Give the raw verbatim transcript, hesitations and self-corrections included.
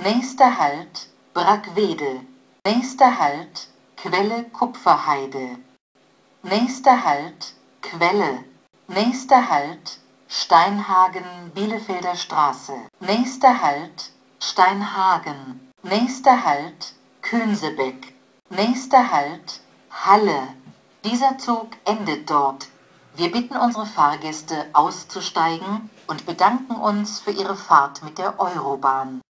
Nächster Halt Brackwede. Nächster Halt Quelle Kupferheide. Nächster Halt Quelle. Nächster Halt Steinhagen Bielefelder Straße. Nächster Halt Steinhagen. Nächster Halt Könsebeck. Nächster Halt Halle. Dieser Zug endet dort. Wir bitten unsere Fahrgäste auszusteigen und bedanken uns für ihre Fahrt mit der Eurobahn.